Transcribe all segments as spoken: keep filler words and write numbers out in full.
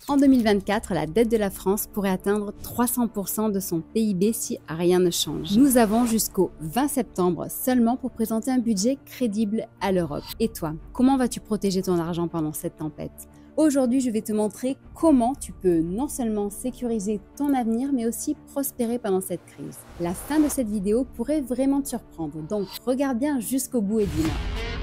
En deux mille vingt-quatre, la dette de la France pourrait atteindre trois cents pour cent de son P I B si rien ne change. Nous avons jusqu'au vingt septembre seulement pour présenter un budget crédible à l'Europe. Et toi, comment vas-tu protéger ton argent pendant cette tempête ? Aujourd'hui, je vais te montrer comment tu peux non seulement sécuriser ton avenir, mais aussi prospérer pendant cette crise. La fin de cette vidéo pourrait vraiment te surprendre, donc regarde bien jusqu'au bout et dis-moi.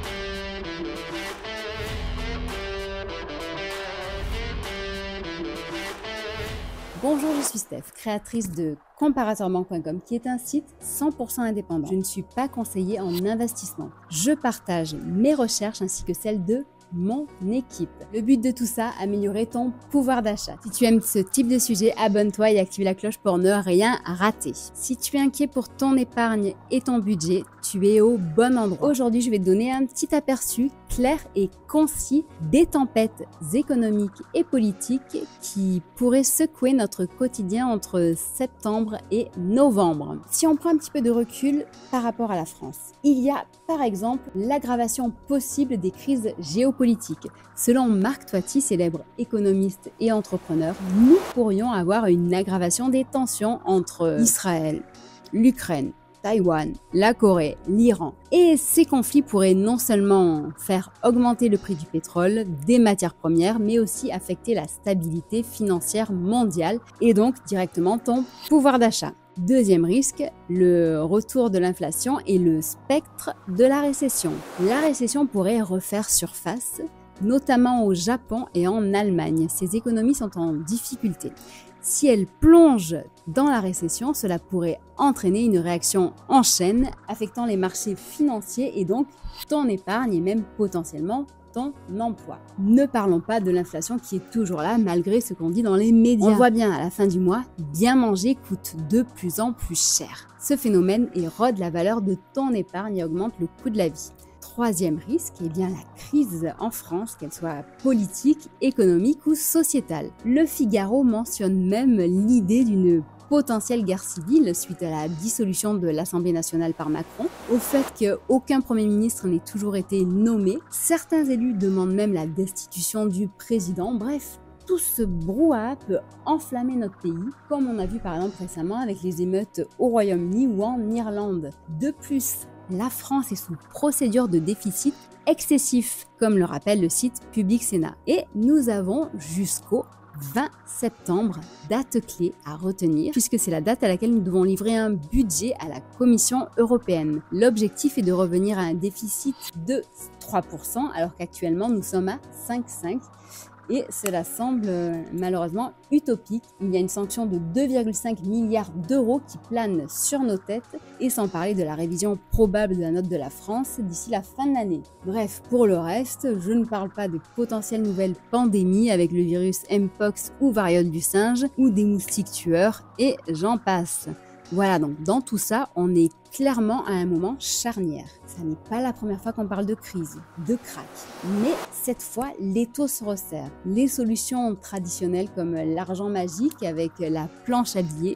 Bonjour, je suis Steph, créatrice de comparatorbank point com qui est un site cent pour cent indépendant. Je ne suis pas conseillée en investissement. Je partage mes recherches ainsi que celles de mon équipe. Le but de tout ça, améliorer ton pouvoir d'achat. Si tu aimes ce type de sujet, abonne-toi et active la cloche pour ne rien rater. Si tu es inquiet pour ton épargne et ton budget, tu es au bon endroit. Aujourd'hui, je vais te donner un petit aperçu clair et concis des tempêtes économiques et politiques qui pourraient secouer notre quotidien entre septembre et novembre. Si on prend un petit peu de recul par rapport à la France, il y a par exemple l'aggravation possible des crises géopolitiques. Selon Marc Toiti, célèbre économiste et entrepreneur, nous pourrions avoir une aggravation des tensions entre Israël, l'Ukraine, Taïwan, la Corée, l'Iran. Et ces conflits pourraient non seulement faire augmenter le prix du pétrole, des matières premières, mais aussi affecter la stabilité financière mondiale et donc directement ton pouvoir d'achat. Deuxième risque, le retour de l'inflation et le spectre de la récession. La récession pourrait refaire surface, notamment au Japon et en Allemagne. Ces économies sont en difficulté. Si elles plongent dans la récession, cela pourrait entraîner une réaction en chaîne affectant les marchés financiers et donc ton épargne et même potentiellement ton emploi. Ne parlons pas de l'inflation qui est toujours là malgré ce qu'on dit dans les médias. On voit bien à la fin du mois, bien manger coûte de plus en plus cher. Ce phénomène érode la valeur de ton épargne et augmente le coût de la vie. Troisième risque, eh bien la crise en France, qu'elle soit politique, économique ou sociétale. Le Figaro mentionne même l'idée d'une potentielle guerre civile suite à la dissolution de l'Assemblée nationale par Macron, au fait qu'aucun Premier ministre n'ait toujours été nommé. Certains élus demandent même la destitution du président. Bref, tout ce brouhaha peut enflammer notre pays, comme on a vu par exemple récemment avec les émeutes au Royaume-Uni ou en Irlande. De plus, la France est sous procédure de déficit excessif, comme le rappelle le site Public Sénat. Et nous avons jusqu'au vingt septembre, date clé à retenir, puisque c'est la date à laquelle nous devons livrer un budget à la Commission européenne. L'objectif est de revenir à un déficit de trois pour cent, alors qu'actuellement nous sommes à cinq virgule cinq pour cent. Et cela semble malheureusement utopique. Il y a une sanction de deux virgule cinq milliards d'euros qui plane sur nos têtes, et sans parler de la révision probable de la note de la France d'ici la fin de l'année. Bref, pour le reste, je ne parle pas de potentielles nouvelles pandémies avec le virus Mpox ou variole du singe, ou des moustiques tueurs, et j'en passe. Voilà, donc dans tout ça, on est clairement à un moment charnière. Ça n'est pas la première fois qu'on parle de crise, de crack. Mais cette fois, l'étau se resserre. Les solutions traditionnelles comme l'argent magique avec la planche à billets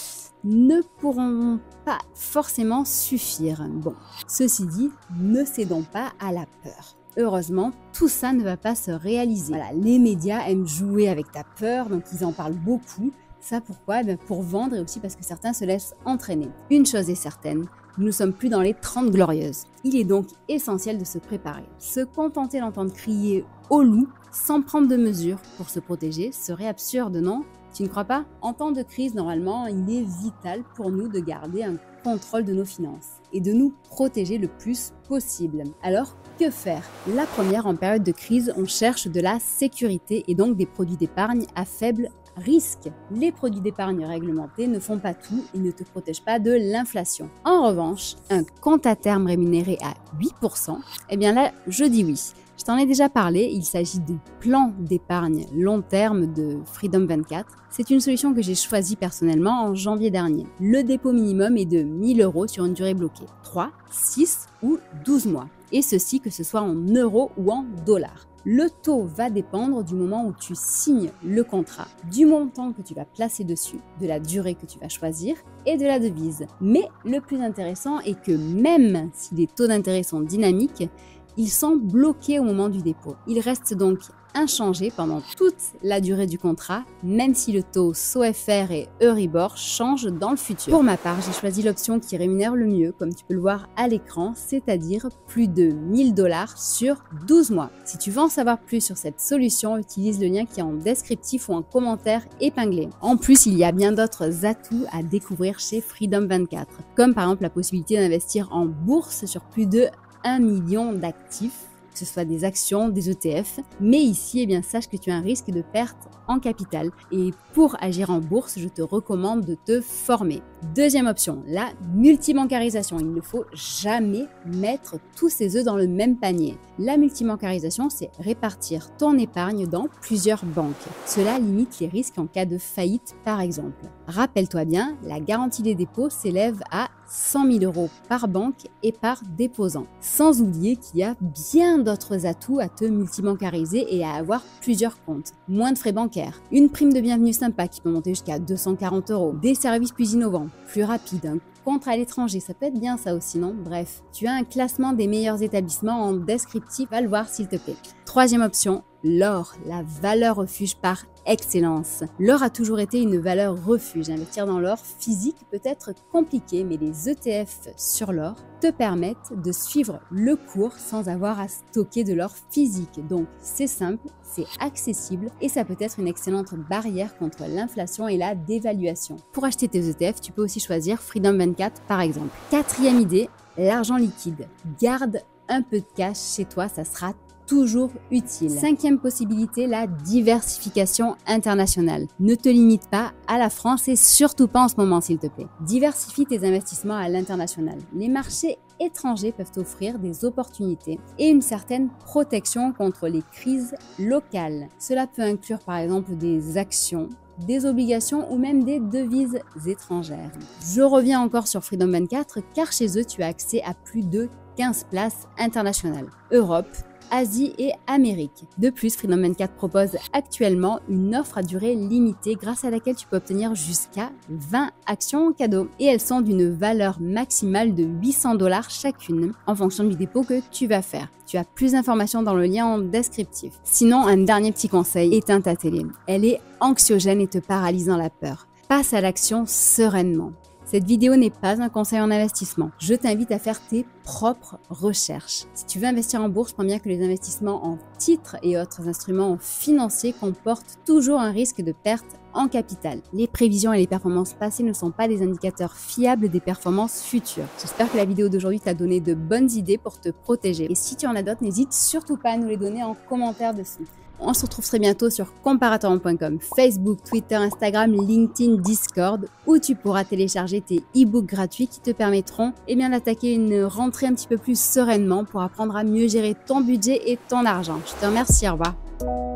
ne pourront pas forcément suffire. Bon, ceci dit, ne cédons pas à la peur. Heureusement, tout ça ne va pas se réaliser. Voilà, les médias aiment jouer avec ta peur, donc ils en parlent beaucoup. Ça pourquoi ? Ben pour vendre et aussi parce que certains se laissent entraîner. Une chose est certaine, nous ne sommes plus dans les trente glorieuses. Il est donc essentiel de se préparer. Se contenter d'entendre crier au loup sans prendre de mesures pour se protéger serait absurde, non ? Tu ne crois pas ? En temps de crise, normalement, il est vital pour nous de garder un contrôle de nos finances et de nous protéger le plus possible. Alors, que faire ? La première, en période de crise, on cherche de la sécurité et donc des produits d'épargne à faible risque. Les produits d'épargne réglementés ne font pas tout et ne te protègent pas de l'inflation. En revanche, un compte à terme rémunéré à huit pour cent, eh bien là, je dis oui. Je t'en ai déjà parlé, il s'agit du plan d'épargne long terme de Freedom vingt-quatre. C'est une solution que j'ai choisie personnellement en janvier dernier. Le dépôt minimum est de mille euros sur une durée bloquée, trois, six ou douze mois. Et ceci que ce soit en euros ou en dollars. Le taux va dépendre du moment où tu signes le contrat, du montant que tu vas placer dessus, de la durée que tu vas choisir et de la devise. Mais le plus intéressant est que même si les taux d'intérêt sont dynamiques, ils sont bloqués au moment du dépôt. Il reste donc inchangé pendant toute la durée du contrat, même si le taux S O F R et Euribor changent dans le futur. Pour ma part, j'ai choisi l'option qui rémunère le mieux, comme tu peux le voir à l'écran, c'est-à-dire plus de mille dollars sur douze mois. Si tu veux en savoir plus sur cette solution, utilise le lien qui est en descriptif ou en commentaire épinglé. En plus, il y a bien d'autres atouts à découvrir chez Freedom vingt-quatre, comme par exemple la possibilité d'investir en bourse sur plus de un million d'actifs, que ce soit des actions, des E T F, mais ici, eh bien, sache que tu as un risque de perte en capital. Et pour agir en bourse, je te recommande de te former. Deuxième option, la multibancarisation. Il ne faut jamais mettre tous ses œufs dans le même panier. La multibancarisation, c'est répartir ton épargne dans plusieurs banques. Cela limite les risques en cas de faillite, par exemple. Rappelle-toi bien, la garantie des dépôts s'élève à cent mille euros par banque et par déposant. Sans oublier qu'il y a bien d'autres atouts à te multibancariser et à avoir plusieurs comptes. Moins de frais bancaires, une prime de bienvenue sympa qui peut monter jusqu'à deux cent quarante euros, des services plus innovants, plus rapides, un compte à l'étranger, ça peut être bien ça aussi, non? Bref, tu as un classement des meilleurs établissements en descriptif, va le voir s'il te plaît. Troisième option, l'or, la valeur refuge par excellence. L'or a toujours été une valeur refuge. Investir dans l'or physique peut être compliqué, mais les E T F sur l'or te permettent de suivre le cours sans avoir à stocker de l'or physique. Donc c'est simple, c'est accessible et ça peut être une excellente barrière contre l'inflation et la dévaluation. Pour acheter tes E T F, tu peux aussi choisir Freedom vingt-quatre par exemple. Quatrième idée, l'argent liquide. Garde un peu de cash chez toi, ça sera toujours utile. Cinquième possibilité, la diversification internationale. Ne te limite pas à la France et surtout pas en ce moment, s'il te plaît. Diversifie tes investissements à l'international. Les marchés étrangers peuvent offrir des opportunités et une certaine protection contre les crises locales. Cela peut inclure par exemple des actions, des obligations ou même des devises étrangères. Je reviens encore sur Freedom vingt-quatre car chez eux, tu as accès à plus de quinze places internationales. Europe, Asie et Amérique. De plus, Freedom vingt-quatre propose actuellement une offre à durée limitée grâce à laquelle tu peux obtenir jusqu'à vingt actions en cadeau. Et elles sont d'une valeur maximale de huit cents dollars chacune en fonction du dépôt que tu vas faire. Tu as plus d'informations dans le lien en descriptif. Sinon, un dernier petit conseil, éteins ta télé. Elle est anxiogène et te paralyse dans la peur. Passe à l'action sereinement. Cette vidéo n'est pas un conseil en investissement. Je t'invite à faire tes propres recherches. Si tu veux investir en bourse, prends bien que les investissements en titres et autres instruments financiers comportent toujours un risque de perte en capital. Les prévisions et les performances passées ne sont pas des indicateurs fiables des performances futures. J'espère que la vidéo d'aujourd'hui t'a donné de bonnes idées pour te protéger. Et si tu en as d'autres, n'hésite surtout pas à nous les donner en commentaire dessous. On se retrouve très bientôt sur comparatorment point com, Facebook, Twitter, Instagram, LinkedIn, Discord, où tu pourras télécharger tes e-books gratuits qui te permettront eh bien, d'attaquer une rentrée un petit peu plus sereinement pour apprendre à mieux gérer ton budget et ton argent. Je te remercie, au revoir.